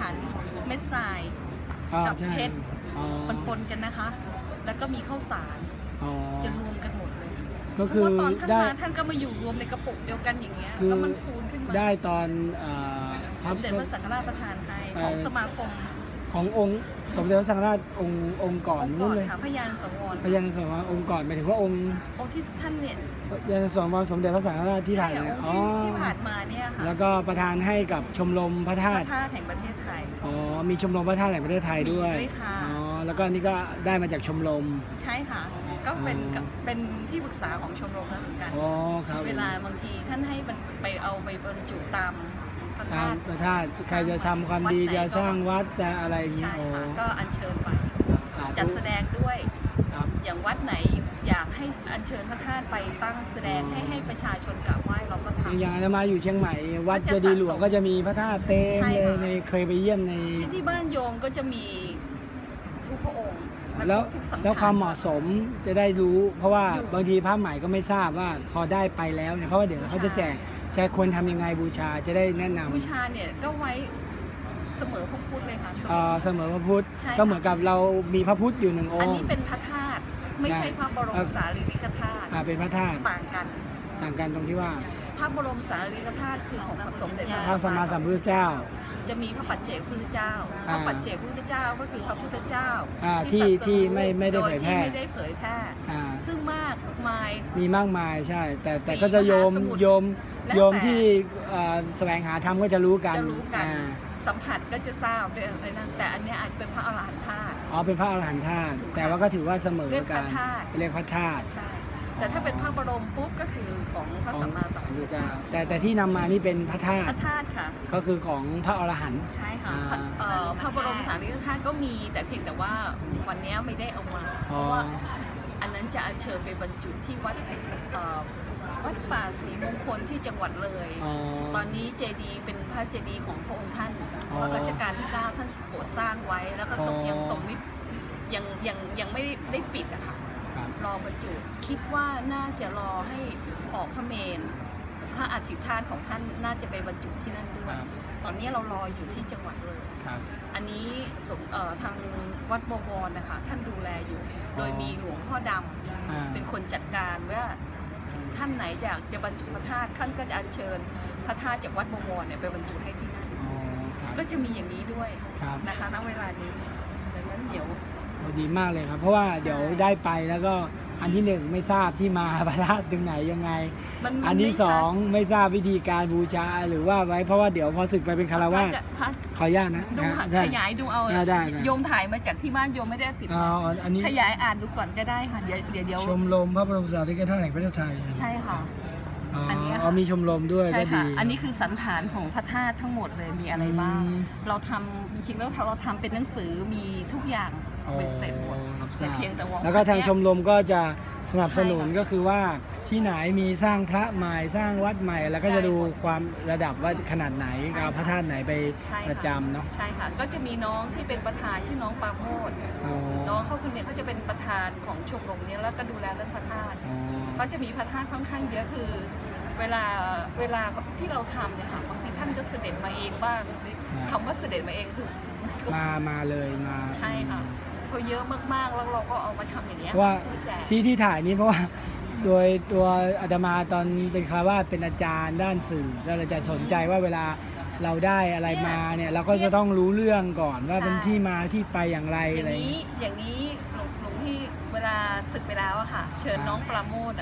านเม็ดทรายกับเพชรปนกันนะคะแล้วก็มีข้าวสารจะรวมกันหมดเลยก็คือตอนท่านมาท่านก็มาอยู่รวมในกระปุกเดียวกันอย่างเงี้ยแล้วมันคูณขึ้นมาได้ตอนสมเด็จพระสังฆราชประทานให้ของสมาคมขององค์สมเด็จพระสังฆราชองค์ก่อนนู้นเลยพยานสังวรองค์ก่อนหมายถึงว่าองค์ที่ท่านเนี่ยพยานสังวรสมเด็จพระสังฆราชที่ผ่านที่ผ่านมาเนี่ยค่ะแล้วก็ประทานให้กับชมรมพระธาตุแห่งประเทศไทยมีชมรมพระธาตุแห่งประเทศไทยด้วยแล้วก็นี่ก็ได้มาจากชมรมใช่ค่ะก็เป็นที่ปรึกษาของชมรมนั้นเหมือนกันเวลาบางทีท่านให้ไปเอาไปบรรจุตามพระธาตุใครจะทำความดีจะสร้างวัดจะอะไรอย่างนี้ก็อัญเชิญไปจัดแสดงด้วยอย่างวัดไหนอยากให้อัญเชิญพระธาตุไปตั้งแสดงให้ประชาชนกราบไหว้เราก็ทำอย่างอาตมาอยู่เชียงใหม่วัดเจดีย์หลวงก็จะมีพระธาตุเต็มเลยในเคยไปเยี่ยมในที่บ้านโยมก็จะมีทุกพระองค์แล้วความเหมาะสมจะได้รู้เพราะว่าบางทีพระใหม่ก็ไม่ทราบว่าพอได้ไปแล้วเนี่ยเพราะว่าเดี๋ยวเขาจะแจกควรทำยังไงบูชาจะได้แนะนำบูชาเนี่ยก็ไว้เสมอพระพุทธเลยค่ะเสมอพระพุทธก็เหมือนกับเรามีพระพุทธอยู่1 องค์อันนี้เป็นพระธาตุไม่ใช่พระบรมสารีริกธาตุเป็นพระธาตุต่างกันตรงที่ว่าพระบรมสารีริกธาตุคือของสมเด็จพระสัมมาสัมพุทธเจ้าจะมีพระปัจเจกพุทธเจ้าพระปัจเจกพุทธเจ้าก็คือพระพุทธเจ้าที่ไม่ได้เผยแพร่ซึ่งมากมายมีมากมายใช่แต่ก็จะโยมที่แสวงหาธรรมก็จะรู้กันสัมผัสก็จะทราบด้วยอะไรนั่นแต่อันนี้อาจเป็นพระอรหันต์ธาตุเป็นพระอรหันต์ธาตุแต่ว่าก็ถือว่าเสมอกันเรียกพระธาตุแต่ถ้าเป็นพระบรมปุ๊บก็คือของพระสัมมาสัมพุทธเจ้าแต่ที่นำมานี่เป็นพระธาตุค่ะก็คือของพระอรหันต์ใช่ค่ะพระบรมสารีริกธาตุก็มีแต่เพียงแต่ว่าวันนี้ไม่ได้เอามาเพราะว่าอันนั้นจะเชิญไปบรรจุที่วัดป่าศรีมงคลที่จังหวัดเลยตอนนี้เจดีย์เป็นพระเจดีย์ของพระองค์ท่านรัชกาลที่9ท่านโปรดสร้างไว้แล้วก็ยังทรงยังไม่ได้ปิดอะค่ะรอบรรจุคิดว่าน่าจะรอให้ออกพระเมรุพระอธิษฐานของท่านน่าจะไปบรรจุที่นั่นด้วยตอนนี้เรารออยู่ที่จังหวัดเลยอันนี้ทางวัดบวรนะคะท่านดูแลอยู่โดยมีหลวงพ่อดำเป็นคนจัดการว่าท่านไหนอยากจะบรรจุพระธาตุท่านก็จะอัญเชิญพระธาตุจากวัดบวรเนี่ยไปบรรจุให้ที่นั่นก็จะมีอย่างนี้ด้วยนะคะณเวลานี้ดังนั้นเดี๋ยวดีมากเลยครับเพราะว่าเดี๋ยวได้ไปแล้วก็อันที่1ไม่ทราบที่มาพระธาตุตรงไหนยังไงอันที่2ไม่ทราบวิธีการบูชาหรือว่าไว้เพราะว่าเดี๋ยวพอศึกไปเป็นคารวะขออนุญาตนะขยายดูเอาโยมถ่ายมาจากที่บ้านโยมไม่ได้ติดขยายอ่านดูก่อนก็ได้ค่ะเดี๋ยวชมรมพระบรมสารีริกธาตุแห่งประเทศไทยใช่ค่ะอันนี้มีชมรมด้วยก็ดีอันนี้คือสันฐานของพระธาตุทั้งหมดเลยมีอะไรบ้างเราทำจริงๆแล้วเราทำเป็นหนังสือมีทุกอย่างเป็นเสร็จหมดเพียงแต่ว่าแล้วก็ทางชมรมก็จะสนับสนุนก็คือว่าที่ไหนมีสร้างพระใหม่สร้างวัดใหม่แล้วก็จะดูความระดับว่าขนาดไหนเอาพระธาตุไหนไปประจำเนาะใช่ค่ะก็จะมีน้องที่เป็นประธานชื่อน้องปาโมดน้องเขาคนนี้เขาจะเป็นประธานของชมรมนี้แล้วก็ดูแลเรื่องพระธาตุเขาจะมีพระธาตุค่อนข้างเยอะคือเวลาที่เราทำเนี่ยค่ะบางทีท่านจะเสด็จมาเองบ้างคำว่าเสด็จมาเองคือมาเลยมาใช่ค่ะพอเยอะมากๆแล้วเราก็เอามาทำอย่างนี้ว่าที่ถ่ายนี้เพราะว่าโดยตัวอาตมาตอนเป็นคารวาสเป็นอาจารย์ด้านสื่อก็เลยจะสนใจว่าเวลาเราได้อะไรมาเนี่ยเราก็จะต้องรู้เรื่องก่อนว่าเป็นที่มาที่ไปอย่างไรอะไรอย่างนี้หลวงพี่เวลาศึกไปแล้วอะค่ะเชิญน้องปราโมท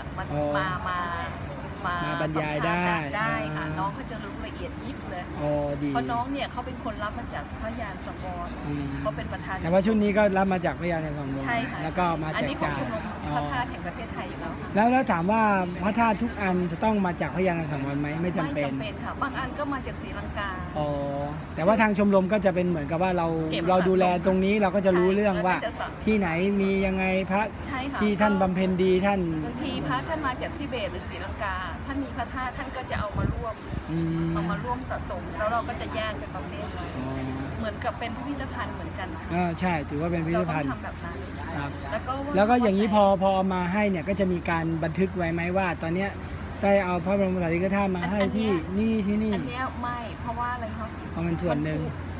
มาบรรยายได้ค่ะน้องเขาจะรู้ละเอียดยิบเลยเพราะน้องเนี่ยเขาเป็นคนรับมาจากพระยานสังวรเขาเป็นประธานแต่ว่าชุดนี้ก็รับมาจากพระยานสังวรใช่ค่ะแล้วก็มาแจกจ่ายพระธาตุแห่งประเทศไทยอยู่แล้วแล้วถามว่าพระธาตุทุกอันจะต้องมาจากพระยานสังวรไหมไม่จำเป็นค่ะบางอันก็มาจากศรีลังกาแต่ว่าทางชมรมก็จะเป็นเหมือนกับว่าเราดูแลตรงนี้เราก็จะรู้เรื่องว่าที่ไหนมียังไงพระที่ท่านบำเพ็ญดีท่านบางทีพระท่านมาจากทิเบตหรือศรีลังกาท่านมีพระธาตุท่านก็จะเอามาร่วมสะสมแล้วเราก็จะแยกเป็นประเภทเหมือนกับเป็นพิพิธภัณฑ์เหมือนกันใช่ถือว่าเป็นพิพิธภัณฑ์เราต้องทำแบบนั้นแล้วก็อย่างนี้พอมาให้เนี่ยก็จะมีการบันทึกไว้ไหมว่าตอนเนี้ยได้เอาพระบรมสารีริกธาตุมาให้ที่นี่อันนี้ไม่เพราะว่าอะไรครับเพราะมันส่วนหนึ่ง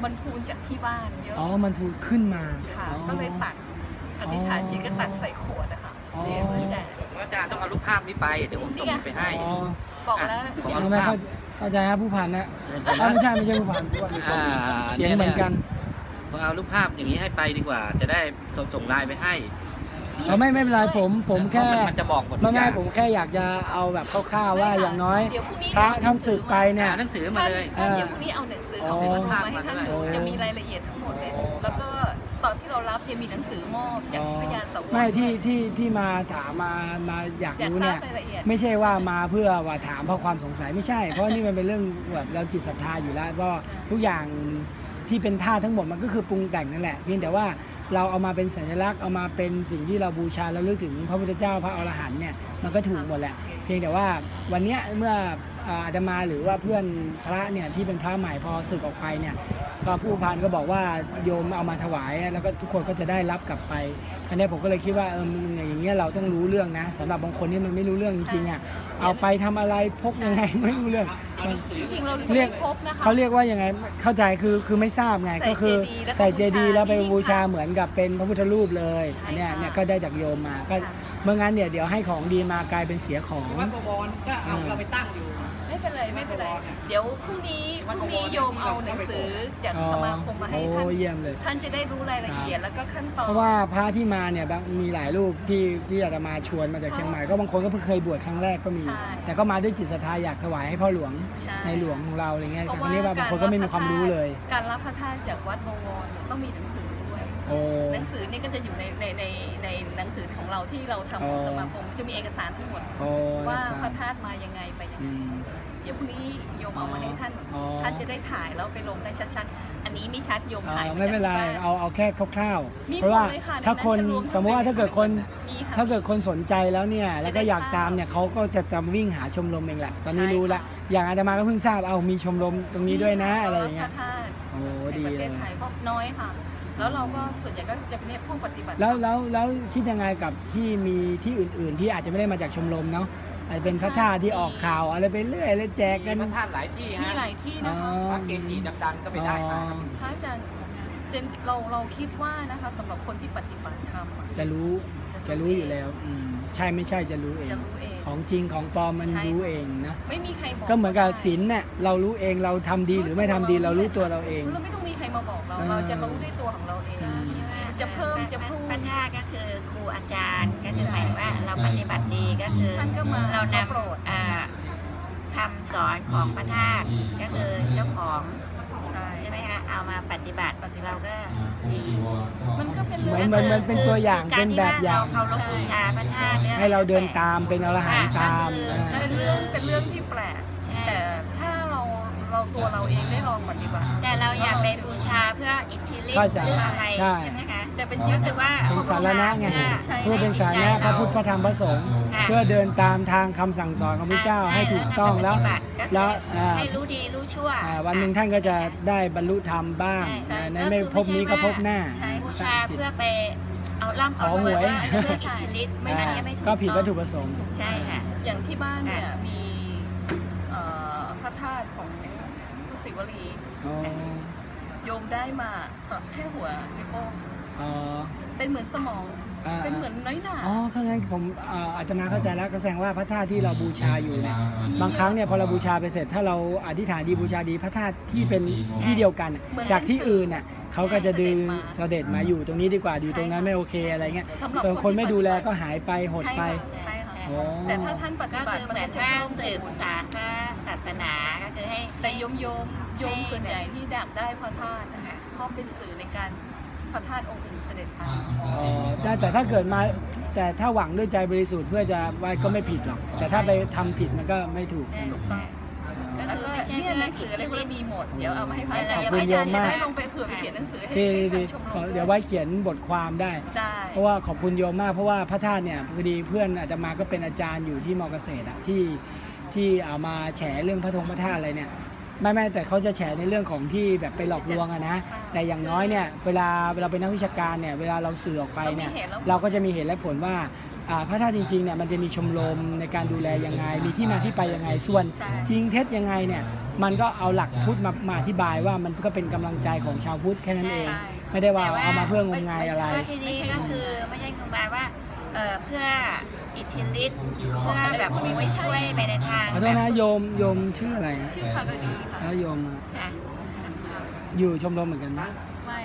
มันพูนจากที่บ้านเยอะอ๋อมันพูดขึ้นมาค่ะอ๋อก็เลยตักอธิษฐานจิตก็ตักใส่ขวดอะค่ะอ๋อเนี่ยเหมือนแต่อาจารย์ต้องเอารูปภาพนี้ไปเดี๋ยวผมส่งไปให้อ๋อบอกแล้วผมเอาไม่เข้าใจครับผู้พันนะไม่ใช่ผู้พันเสียงเหมือนกันผมเอารูปภาพอย่างนี้ให้ไปดีกว่า จะได้ส่งไลน์ไปให้ไม่เป็นไรผมแค่มันจะบอกหมดไม่ผมแค่อยากจะเอาแบบคร่าวๆว่าอย่างน้อยเดี๋ยวพรุ่งนี้พระท่านศึกไปเนี่ยหนังสือมาเลยท่านเดี๋ยวพรุ่งนี้เอาหนังสือของวัดมาให้ท่านดูอ๋อจะมีรายละเอียดทั้งหมดเลย แล้วก็ตอนที่เรารับจะมีหนังสือมอบจากพยานสวรรค์ไม่ที่มาถามมาอยากอยากรู้ทราเนี่บยรายละเอียดไม่ใช่ว่ามาเพื่อว่าถามเพราะความสงสัยไม่ใช่ เพราะนี่มันเป็นเรื่องแบบเราจิตศรัทธาอยู่แล้วก็ทุกอย่างที่เป็นธาตุทั้งหมดมันก็คือปรุงแต่งนั่นแหละเพียงแต่ว่าเราเอามาเป็นสัญลักษณ์เอามาเป็นสิ่งที่เราบูชาแล้วลึกถึงพระพุทธเจ้าพระอรหันต์เนี่ยมันก็ถูกหมดแหละเพียงแต่ว่าวันเนี้ยเมื่ออาตมาหรือว่าเพื่อนพระเนี่ยที่เป็นพระใหม่พอศึกออกไปเนี่ยก็ผู้พันก็บอกว่าโยมเอามาถวายแล้วก็ทุกคนก็จะได้รับกลับไปคราวนี้ผมก็เลยคิดว่าอย่างเงี้ยเราต้องรู้เรื่องนะสำหรับบางคนที่มันไม่รู้เรื่องจริงๆอ่ะเอาไปทำอะไรพกยังไงไม่รู้เรื่องจริงๆเราเรียกไม่พบนะคะเขาเรียกว่ายังไงเข้าใจคือไม่ทราบไงใส่ก็คือเจดีย์แล้วก็ใส่เจดีย์แล้วไปบูบูชาชาเหมือนกับเป็นพระพุทธรูปเลยใช่อันเนี้ยค่ะเนี่ยก็ได้จากโยมมาก็เมื่องั้นเนี่ยเดี๋ยวให้ของดีมากลายเป็นเสียของวัดบวรก็เอาเราไปตั้งอยู่ไม่เป็นไรเดี๋ยวพรุ่งนี้โยมเอาหนังสือจากสมาคมมาให้ท่านโอ้เยี่ยมเลยท่านจะได้รู้รายละเอียดแล้วก็ขั้นตอนเพราะว่าพระที่มาเนี่ยมีหลายรูปที่อาตมาชวนมาจากเชียงใหม่ก็บางคนก็เพิ่งเคยบวชครั้งแรกก็มีใช่แต่ก็มาด้วยจิตศรัทธาอยากถวายให้พ่อหลวงใช่ในหลวงของเราอะไรเงี้ยเพแต่ราะครั้นี้ว่าบางคนก็ไม่มีความรู้เลยการรับพระธาตุจากวัดบวรต้องมีหนังสือด้วยโอ้หนังสือนี่ก็จะอยู่ในหนังสือของเราที่เราทำของสมาคมจะมีเอกสารทั้งหมดโอ้ว่ารักษาพระธาตุมายังไงไปยังอืไงมเดี๋ยวพรุ่งนี้โยมเอามาให้ท่านอ๋อท่านจะได้ถ่ายแล้วไปลงได้ชัดๆ อันนี้ไม่ชัดโยมถ่ายไม่เป็นไรจากที่บ้าเอาแค่คร่าวมีๆเพราะว่าหมดเลยค่ะถ้าคนในนั้นจะรวมสมมติว่าถ้าเกิดคนมีค่ะถ้าเกิดคนสนใจแล้วเนี่ยจะได้แล้วก็อยากตามเนี่ยเขาก็จะวิ่งหาชมรมเองแหละตอนนี้รู้ละอย่างอาตมาก็เพิ่งทราบเอามีชมรมตรงนี้ด้วยนะอะไรอย่างเงี้ยพระธาตุโอ้ในดีประเทเลศยไทยเพราะน้อยค่ะ แล้วเราก็ส่วนใหญ่ก็จะเป็นห้องปฏิบัติแล้วคิดยังไงกับที่มีที่อื่นๆ ที่อาจจะไม่ได้มาจากชมรมเนาะอาจจะเป็นพระธาตุที่ออกข่าวอะไรไปเรื่อยแล้วแจกกันพระธาตุหลายที่มีฮะหลายที่นะคะพระเกจิดังๆก็ไปได้มาพระอาจารย์เราคิดว่านะคะสำหรับคนที่ปฏิบัติธรรมอะจะรู้อยู่แล้วใช่ไม่ใช่จะรู้เองจะรู้เองของจริงของปลอมมันใช่รู้เองนะไม่มีใครบอกก็เหมือนกับศีลเนี่ยเรารู้เองเราทำดีหรือไม่ทำดีเรารู้ตัวเราเองเราไม่ต้องมีใครมาบอกเราอ่าเราจะรู้ด้วยตัวของเราเอง จะเพิ่มจะพูดพระธาตุก็คือครูอาจารย์ก็คือหมายว่าเราปฏิบัติดีก็คือท่านก็มาเรานโปรดำคำสอนของพระธาตุก็คือเจ้าของใช่ใช่ไหมคะเอามาปฏิบัติเราก็ดีมันก็เป็นเหเรื่มืออง นมันเป็นตัวอย่างเป็นแบบอย่างเราเคารพบูชาพระธาตุนี่ยให้เราเดินตามเป็นอรหันต์ตามเป็นเรื่องที่แปลก แต่ถ้าเราตัวเราเองได้ลองปฏิบัติแต่เราอย่าไปบูชาเพื่ออิทธิฤทเข้าธิ์ใจหรืออะไรใช่ใช่ไหมคะแต่เป็นก็คือว่าเป็นสารณะไงใช่เพื่อเป็นสารณะพระพุทธพระธรรมพระสงฆ์ค่ะเพื่อเดินตามทางคำสั่งสอนของพระเจ้าให้ถูกต้องแล้ว แล้วให้รู้ดีรู้ชั่ววันหนึ่งท่านก็จะได้บรรลุธรรมบ้างใช่ในไม่พบนี้ก็พบหน้าใช่บูชาเพื่อไปเอาร่างขอหวยเพื่ออิทธิฤทธิ์ไม่ใช่ไม่ถูกก็ผิดวัตถุประสงค์ใช่ค่ะอย่างที่บ้านเนี่ยมีพระธาตุของพระศิวลีอ๋อโยมได้มาแค่หัวนิ้วโป้งอ๋อเป็นเหมือนสมอง เป็นเหมือนน้อยหนาอ๋อถ้างั้นผมอาตมาเข้าใจแล้วก็แสดงว่าพระธาตุที่เราบูชาอยู่เนี่ยบางครั้งเนี่ยพอเราบูชาไปเสร็จถ้าเราอธิษฐานดีบูชาดีพระธาตุที่เป็นที่เดียวกัน จากที่อื่นน่ะเขาก็จะดึงเสด็จมาอยู่ตรงนี้ดีกว่าอยู่ตรงนั้นไม่โอเคอะไรเงี้ยสำหรับคนไม่ดูแลก็หายไปหดไปใช่ค่ะโอ้แต่ถ้าท่านปฏิก็บัติคือมันเหมือก็นจะว่าเพิ่มสืบสานพระศาสนาก็คือให้แต่โยมส่วนใหญ่ที่ดักได้พระธาตุนะคะเพราะเป็นสื่อในการพระธาตุองค์อื่นเสด็จมาแต่ถ้าเกิดมาแต่ถ้าหวังด้วยใจบริสุทธิ์เพื่อจะไหว้ก็ไม่ผิดหรอก แต่ถ้าไปทำผิดมันก็ไม่ถูกถูกต้องก็แล้วคือก็ไม่ใช่เนี่ยเพื่อหนังสืออะไรพวกนี้มีหมด เดี๋ยวเอามาให้พระอาจารย์ขอบคุณโยมมากจะได้ลงไปเผื่อไปเขียนหนังสือให้ดีทางชมรมเดี๋ยวไว้เขียนบทความได้ได้เพราะว่าขอบคุณโยมมากเพราะว่าพระธาตุเนี่ยพอดีเพื่อนอาตมาก็เป็นอาจารย์อยู่ที่มอเกษตรอะที่เอามาแฉเรื่องพระธงพระธาตุอะไรเนี่ยไม่แต่เขาจะแฉในเรื่องของที่แบบไปหลอกลวงอะนะแต่อย่างน้อยเนี่ยเวลาเป็นนักวิชาการเนี่ยเวลาเราสื่อออกไปเนี่ยเราก็จะมีเหตุและผลว่าพระธาตุจริงๆเนี่ยมันจะมีชมรมในการดูแลยังไงมีที่มาที่ไปยังไงส่วนจริงเท็จยังไงเนี่ยมันก็เอาหลักพุทธมาอธิบายว่ามันก็เป็นกำลังใจของชาวพุทธแค่นั้นเองไม่ได้ว่าเอามาเพื่องมงายอะไรทีนี้ก็คือไม่ใช่งมงายว่าเพื่ออิทธิฤทธิ์เพื่อแบบไว้ช่วยไปในทางขอโทษนะโยมชื่ออะไรชื่อภารดีค่ะแล้วโยมค่ะอยู่ชมรมเหมือนกันนะไม่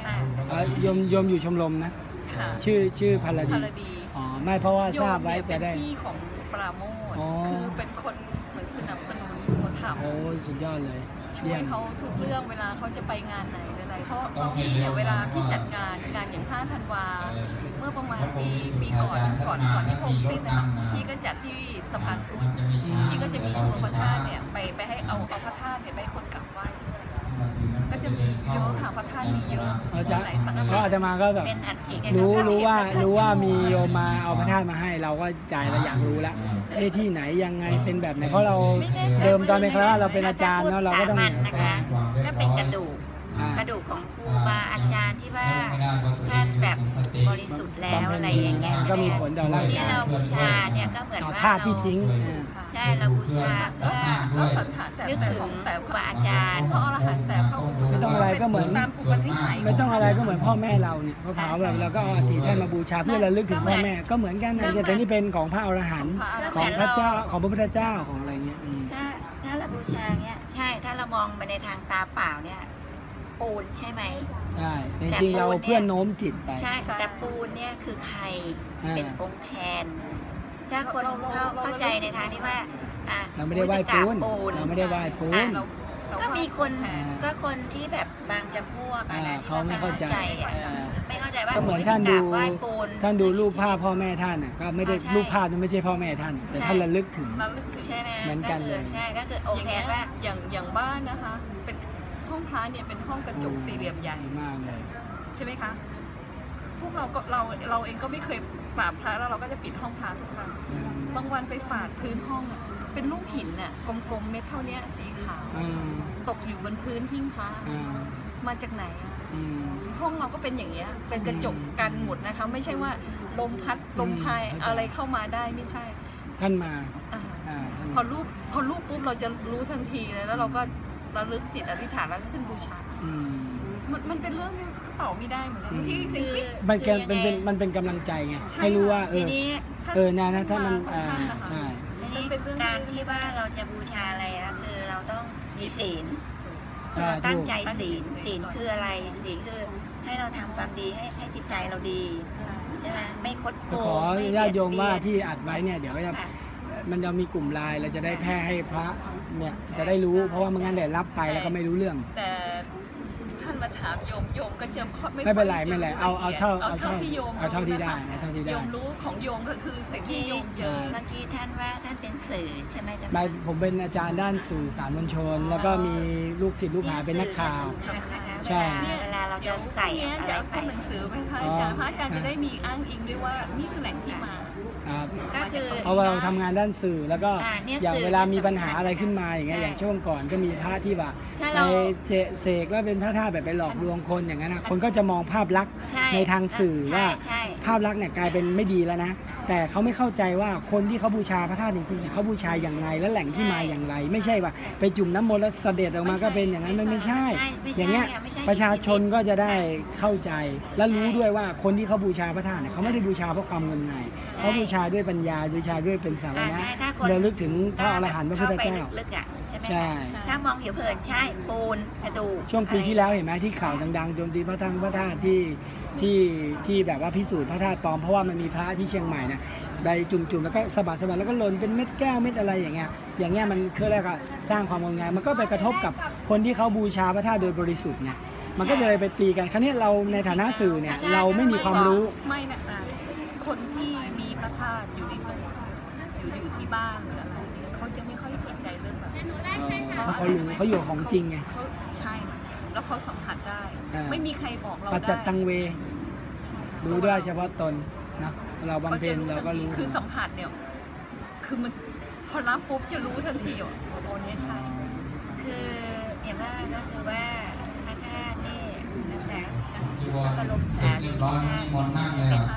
โยมอยู่ชมรมนะค่ะชื่อพลดีภารดีอ๋อไม่เพราะว่าทราบไว้โยมจะเนี่ยได้เป็นพี่ของปราโมทอ๋อคือเป็นคนเหมือนสนับสนุนอุปถัมภ์โอ้สุดยอดเลยช่วยเขาทุกเรื่องเวลาเขาจะไปงานไหนอะไรเพราะบางทีเนี่ยเวลาพี่จัดงานอย่าง5 ธันวาเมื่อประมาณปีก่อนที่พงสิ้นนะคะพี่ก็จัดที่สะพานพุทธพี่ก็จะมีชมรมพระธาตุเนี่ยไปให้เอาพระธาตุเนี่ยไปให้คนกราบไหว้ก็จะมีเยอะค่ะพระธาตุมีเยอะเราจะหลายสังกัดเพราะอาตมาก็แบบเป็นอัฐิรู้ว่ามีโยมมาเอาพระธาตุมาให้เราก็ใจเราอยากรู้แล้วที่ไหนยังไงเป็นแบบไหนเพราะเราเดิมตอนเป็นคณะเราเป็นอาจารย์เนาะเราก็ต้องนะคะก็เป็นกระดูกของครูบาอาจารย์ที่ว่าท่านแบบบริสุทธิ์แล้วอะไรอย่างเงี้ยก็มีผลต่อร่างที่กายเราบูชาเนี่ยก็เหมือนต่อว่าธาตุที่ทิ้งใช่เราบูชาเพื่อแล้วสันฐานแต่นึกแต่ถึของงแต่ครูบาอาจารย์พระอรหันต์แต่พระองค์ไม่ต้องอะไรก็เหมือนตามอุปนิสัยไม่ต้องอะไรก็เหมือนพ่อแม่เราเนี่ยพอเผาแบบเราก็เอาอัฐิท่านมาบูชาเพื่อระลึกถึงพ่อแม่ก็เหมือนกันนะแต่นี่เป็นของพระอรหันต์ของพระเจ้าของพระพุทธเจ้าของอะไรเงี้ยถ้าเราบูชาเนี่ยใช่ถ้าเรามองไปในทางตาเปล่าเนี่ยปูนใช่ไหมใช่จริงๆเราเพื่อนโน้มจิตไปใช่แต่ปูนเนี่ยคือใครเป็นองค์แทน ถ้าคนเข้าใจในทางที่ว่าเราไม่ได้ไหว้ปูนเราไม่ได้ไหว้ปูนก็มีคนก็คนที่แบบบางจำพวกอะไรเขาไม่เข้าใจไม่เข้าใจว่าก็เหมือนท่านดูรูปภาพพ่อแม่ท่านก็ไม่ได้รูปภาพนั้นไม่ใช่พ่อแม่ท่านแต่ท่านระลึกถึงใช่ไหมเหมือนกันเลยใช่ก็คือองค์แทนว่าอย่างบ้านนะคะเป็นห้องพระเนี่ยเป็นห้องกระจกสี่เหลี่ยมใหญ่มากเลยใช่ไหมคะพวกเราเองก็ไม่เคยกราบพระแล้วเราก็จะปิดห้องพระทุกครั้งบางวันไปฝาดพื้นห้องเป็นลูกหินน่ะกลมๆเม็ดเท่านี้สีขาวตกอยู่บนพื้นหิ้งพระมาจากไหนห้องเราก็เป็นอย่างเงี้ยเป็นกระจกกันหมดนะคะไม่ใช่ว่าลมพัดลมพายอะไรเข้ามาได้ไม่ใช่ท่านมาพอรูปปุ๊บเราจะรู้ทันทีเลยแล้วเราก็ระลึกจิตอธิษฐานแล้วก็ขึ้นบูชามันเป็นเรื่องที่ตอบไม่ได้เหมือนกันที่มันเป็นกำลังใจไงให้รู้ว่านะถ้ามันใช่การที่ว่าเราจะบูชาอะไรคือเราต้องมีศีลเราตั้งใจศีลคืออะไรศีลคือให้เราทำความดีให้จิตใจเราดีใช่ไหมไม่คดโกงขอญาติโยมว่าที่อัดไว้เนี่ยเดี๋ยวมันจะมีกลุ่มไลน์เราจะได้แพร่ให้พระเนี่ยจะได้รู้เพราะว่าไม่งั้นเดี๋ยวรับไปแล้วก็ไม่รู้เรื่องแต่ท่านมาถามโยมก็จะไม่เป็นไรเอาเท่าที่โยมเอาเท่าที่ได้โยมรู้ของโยมก็คือสิ่งที่โยมเจอเมื่อกี้ท่านว่าท่านเป็นสื่อใช่ไหมจ๊ะผมเป็นอาจารย์ด้านสื่อสารมวลชนแล้วก็มีลูกศิษย์ลูกหาเป็นนักข่าวใช่เวลาเราจะใส่อะไรไปหนังสือไปพระอาจารย์จะได้มีอ้างอิงด้วยว่านี่คือแหล่งที่มาก็คือเพราะว่าเราทำงานด้านสื่อแล้วก็อย่างเวลามีปัญหาอะไรขึ้นมาอย่างเงี้ยอย่างช่วงก่อนก็มีพระที่ว่าไปเสกแล้วเป็นพระธาตุแบบไปหลอกลวงคนอย่างนั้นคนก็จะมองภาพลักษณ์ในทางสื่อว่าภาพลักษณ์เนี่ยกลายเป็นไม่ดีแล้วนะแต่เขาไม่เข้าใจว่าคนที่เขาบูชาพระธาตุจริงๆเนี่ยเขาบูชาอย่างไรและแหล่งที่มาอย่างไรไม่ใช่ว่าไปจุ่มน้ำมนต์แล้วเสด็จออกมาก็เป็นอย่างนั้นไม่ใช่อย่างเงี้ยประชาชนก็จะได้เข้าใจและรู้ด้วยว่าคนที่เขาบูชาพระธาตุเนี่ยเขาไม่ได้บูชาเพราะความงมงายเขาบูชาด้วยปัญญาบูชาด้วยเป็นสาระระลึกถึงพระอรหันต์พระพุทธเจ้าใช่ถ้ามองเผินใช่ปูนกระดูกช่วงปีที่แล้วเห็นไหมที่ข่าวดังๆโจมตีพระธาตุที่แบบว่าพิสูจน์พระธาตุปลอมเพราะว่ามันมีพระที่เชียงใหม่นะใบจุ่มๆแล้วก็สะบัดแล้วก็หล่นเป็นเม็ดแก้วเม็ดอะไรอย่างเงี้ยมันคือแรกสร้างความงมงายมันก็ไปกระทบกับคนที่เขาบูชาพระธาตุโดยบริสุทธิ์ไงมันก็เลยไปตีกันครั้นี้เราในฐานะสื่อเนี่ยเราไม่มีความรู้ไม่นะคนที่มีพระธาตุอยู่ในตัวอยู่ที่บ้านหรืออะไรเขาจะไม่ค่อยสนใจเรื่องแบบเพราะเขารู้เขาอยู่ของจริงไงใช่แล้วเขาสัมผัสได้ไม่มีใครบอกเราได้ปัจจัตตังเวรู้ได้เฉพาะตนนะเราบำเพ็ญเราก็รู้คือสัมผัสเนี่ยคือมันพอรับปุ๊บจะรู้ทันทีว่าโอ้เนี่ยใช่คืออย่างว่าก็คือว่าพระธาตุนี่ตั้งแต่พระบรมสารีริกธาตุ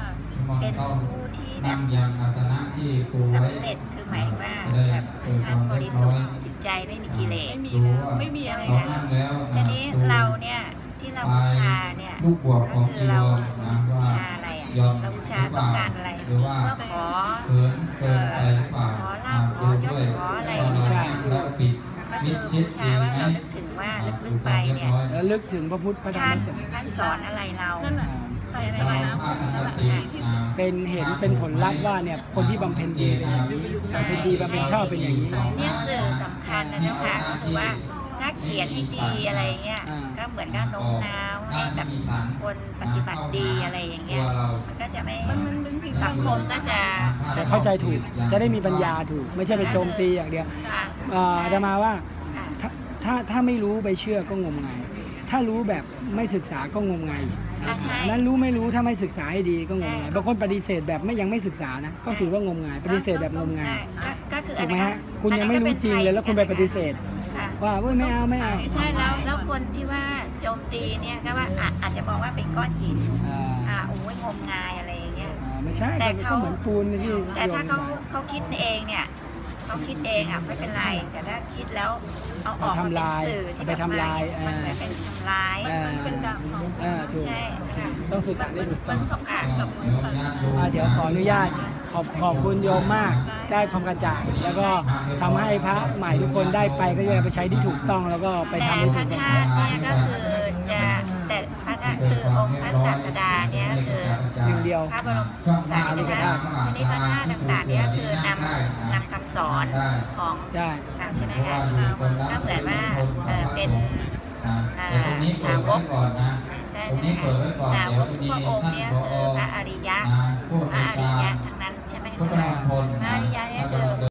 เป็นผู้ที่แบบนั่งยังอาสนะที่ปูไว้สำเร็จคือหมายว่าแบบท่านบริสุทธิ์จิตใจไม่มีกิเลสไม่มีแล้วไม่มีอะไรตอนแล้วนั่งแล้วทีนี้เราเนี่ยที่เราบูชาเนี่ยลูกบวกขก็องคืจีอวเรารนะว่าบูชาอะไรอ่ะยอมเราบูชาต้องการอะไรหรือว่าเพื่อขอเขินเกินไปหรือเปล่าขอลาภขอยศขออะไรอย่างนี้ใช่แล้วปิดก็มิคือดชิดบูเอชาง ว่าไหมเรานึกถึงว่าลึกๆไปเนี่ยแล้วลึกถึงพระพุทธพระธรรมท่านพระสงฆ์ท่านสอนอะไรเรานั่นแหละไตรสรณคมนั่นแหละดีที่สุดเป็นเห็นเป็นผลลัพธ์ว่าเนี่ยคนที่บำเพ็ญดีเป็นอย่างนี้บำเพ็ญดีบำเพ็ญชอบเป็นอย่างนี้เนี่ยสื่อสำคัญนะเจ้าค่ะก็คือว่าถ้าเขียนให้ดีอะไรเงี้ยอ่าก็เหมือนกับโน้มน้าวให้แบบคนปฏิบัติดีอะไรอย่างเงี้ยมันก็จะไม่มันเป็นสิ่งสังคมก็จะจะเข้าใจถูกจะได้มีปัญญาถูก ไม่ใช่ไปโจมตีอย่างเดียวค่ะอาตมาว่าค่ะถ้าไม่รู้ไปเชื่อก็งมงาย ถ้ารู้แบบไม่ศึกษาก็งมงายใช่นั้นรู้ไม่รู้ถ้าไม่ศึกษาให้ดีก็งมงายบางคนปฏิเสธแบบยังไม่ศึกษานะก็ถือว่างมงายปฏิเสธแบบงมงายก็คือถูอักนไหมนั้นฮะคุณยังไม่รู้จริงเลยแล้วคุณไปปฏิเสธค่ะว่าเว้ยไม่เอาไม่เอาใช่แล้วคนที่ว่าโจมตีเนี่ยก็ว่าอาจจะบอกว่าเป็นก้อนหิน โอ้ยงมงายอะไรอย่างเงี้ยไม่ใช่แต่ก็เขาเหมือนปูนที่แต่ถ้าโยนเขาคิดเองเนี่ยเขาคิดเองอ่ะไม่เป็นไรแต่ถ้าคิดแล้วเอาออกมาเป็นสื่อที่ไปทำลายมันเหมือนเป็นทำลายมันเป็นดาบสองคมถูกใช่ค่ะต้องสื่อสารได้ถูกมันสำคัญกับพุทธศาสนาเดี๋ยวขออนุญาตขอบคุณโยมมากได้ความกระจ่างแล้วก็ทำให้พระใหม่ทุกคนได้ไปก็จะไปใช้ที่ถูกต้องแล้วก็ไปแต่ทำให้พถูระกต้องธาตุเนี่ยก็คือจะแต่พระธาตุคือองค์พระศาสดาเนี่ยคือหนึ่งเดียวพระบรมสารีริกธาตุทีนี้พระธาตุต่างๆเนี่ยคือนำคำสอนของใช่ใช่ไหมคะก็เหมือนว่าเป็นแต่ตรงนี้เปิดไว้ก่อนนะใช่ตรงนี้เปิดไว้ก่อนสาวเดี๋ยวกจะทุกมีพระองค์ท่านเนี่ยผคืออพระอริยะผู้พระอริยะการทั้งนั้นใช่ไหมพุทธคะมณฑลพระอริยะเนี่ยคือ